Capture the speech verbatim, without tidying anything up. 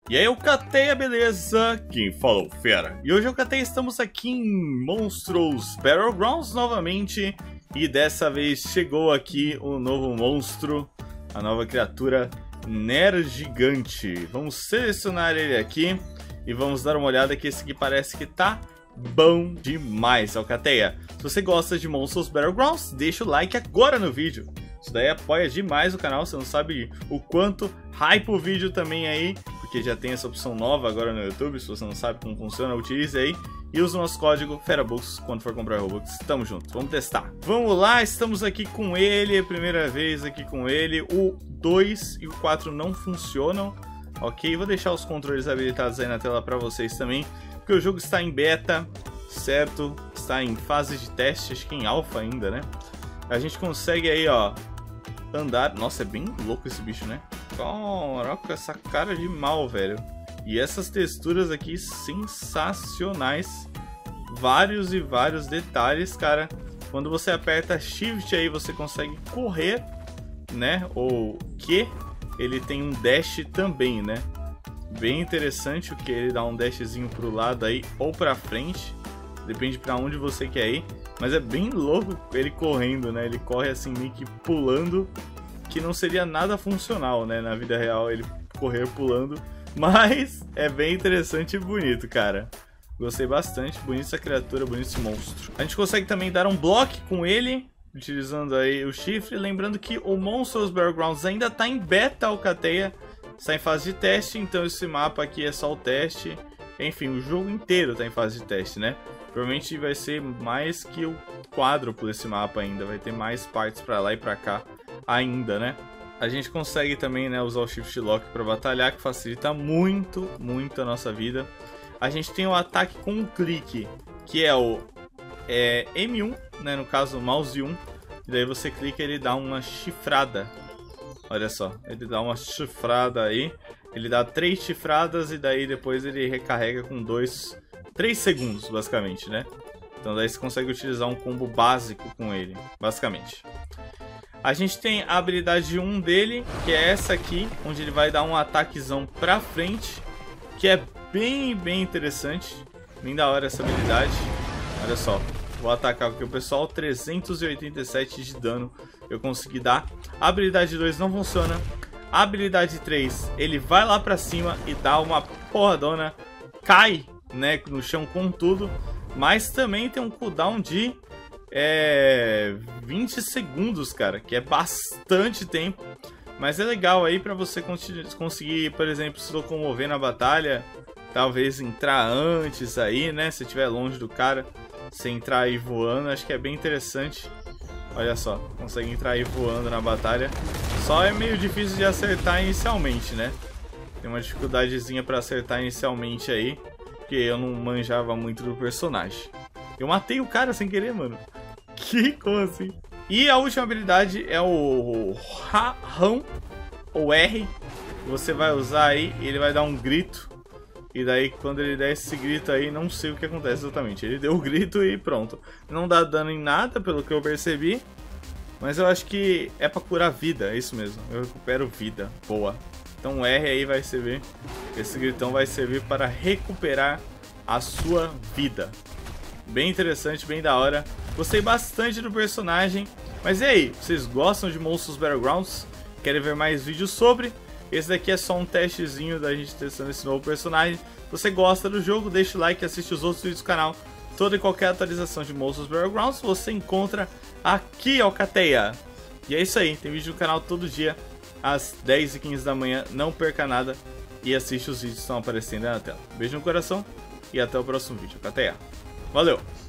E aí, Alcateia, beleza? Quem falou, fera? E hoje, Alcateia, estamos aqui em Monstros Battlegrounds novamente. E dessa vez chegou aqui o novo monstro, a nova criatura Nergigante. Vamos selecionar ele aqui e vamos dar uma olhada que esse aqui parece que tá bom demais, Alcateia. Se você gosta de Monstros Battlegrounds, deixa o like agora no vídeo. Isso daí apoia demais o canal, você não sabe o quanto hype o vídeo também aí, porque já tem essa opção nova agora no YouTube. Se você não sabe como funciona, utilize aí e use o nosso código FERABUCS quando for comprar Robux. Tamo junto, vamos testar. Vamos lá, estamos aqui com ele, a primeira vez aqui com ele. O dois e o quatro não funcionam, ok? Vou deixar os controles habilitados aí na tela para vocês também, porque o jogo está em beta, certo? Está em fase de teste, acho que em alpha ainda, né? A gente consegue aí, ó, andar. Nossa, é bem louco esse bicho, né? Caraca, essa cara de mal, velho. E essas texturas aqui sensacionais. Vários e vários detalhes, cara. Quando você aperta Shift aí, você consegue correr, né? Ou que ele tem um dash também, né? Bem interessante o que ele dá um dashzinho pro lado aí ou pra frente. Depende pra onde você quer ir. Mas é bem louco ele correndo, né? Ele corre assim meio que pulando, que não seria nada funcional, né? Na vida real ele correr pulando. Mas é bem interessante e bonito, cara. Gostei bastante. Bonita essa criatura, bonito esse monstro. A gente consegue também dar um bloco com ele, utilizando aí o chifre. Lembrando que o Monstros Battlegrounds ainda tá em beta, Alcateia. Está em fase de teste, então esse mapa aqui é só o teste. Enfim, o jogo inteiro está em fase de teste, né? Provavelmente vai ser mais que o quádruplo desse mapa ainda. Vai ter mais partes pra lá e pra cá ainda, né? A gente consegue também, né, usar o Shift Lock pra batalhar, que facilita muito, muito a nossa vida. A gente tem o ataque com um clique, que é o é, M um, né, no caso o mouse um. E daí você clica e ele dá uma chifrada. Olha só, ele dá uma chifrada aí. Ele dá três chifradas e daí depois ele recarrega com dois... três segundos, basicamente, né? Então daí você consegue utilizar um combo básico com ele, basicamente. A gente tem a habilidade um dele, que é essa aqui, onde ele vai dar um ataquezão pra frente, que é bem, bem interessante. Bem da hora essa habilidade. Olha só, vou atacar aqui o pessoal, trezentos e oitenta e sete de dano eu consegui dar. A habilidade dois não funciona. A habilidade três, ele vai lá pra cima e dá uma porradona, cai, né, no chão com tudo, mas também tem um cooldown de é, vinte segundos, cara, que é bastante tempo, mas é legal aí pra você conseguir, por exemplo, se locomover na batalha, talvez entrar antes aí, né, se estiver longe do cara, você entrar aí voando, acho que é bem interessante. Olha só, consegue entrar aí voando na batalha. Só é meio difícil de acertar inicialmente, né? Tem uma dificuldadezinha pra acertar inicialmente aí, porque eu não manjava muito do personagem. Eu matei o cara sem querer, mano. Que como assim? E a última habilidade é o Rão, ou R. Você vai usar aí e ele vai dar um grito. E daí quando ele der esse grito aí, não sei o que acontece exatamente. Ele deu o grito e pronto. Não dá dano em nada, pelo que eu percebi. Mas eu acho que é pra curar vida, é isso mesmo. Eu recupero vida, boa. Então o R aí vai servir, esse gritão vai servir para recuperar a sua vida. Bem interessante, bem da hora. Gostei bastante do personagem. Mas e aí, vocês gostam de Monstros Battlegrounds? Querem ver mais vídeos sobre? Esse daqui é só um testezinho da gente testando esse novo personagem. Se você gosta do jogo, deixa o like e assiste os outros vídeos do canal. Toda e qualquer atualização de Monstros Battlegrounds você encontra aqui, Alcateia. E é isso aí, tem vídeo no canal todo dia às dez e quinze da manhã, não perca nada e assiste os vídeos que estão aparecendo aí na tela. Beijo no coração e até o próximo vídeo, Alcateia. Valeu!